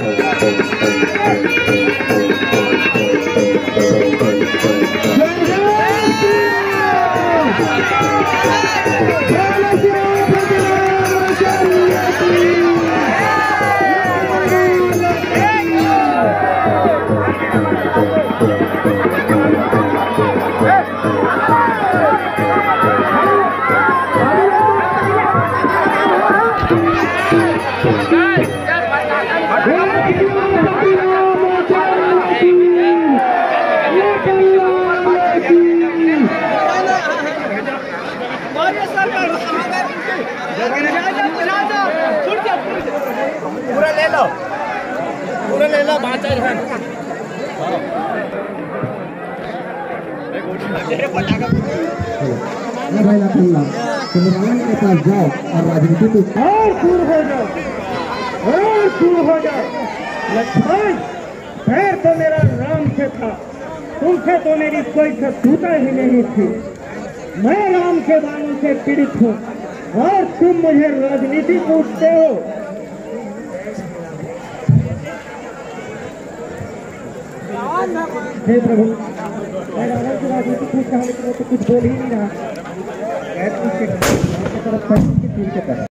पूरा ले लो बाचा है भाई लाखल्ला चंद्रबाबू के पास जाओ और राजनीति को और दूर हो जाओ, और दूर हो जाओ। लक्ष्मण, पैर तो मेरा राम से था, तुमसे तो मेरी कोई शत्रुता ही नहीं थी। मैं राम के बाणों से पीड़ित हूँ और तुम मुझे राजनीति पूछते हो। हे प्रभु, मैं रावण की राजनीति पूछ रहा हूँ, लेकिन वो तो कुछ बोल ही नहीं रहा।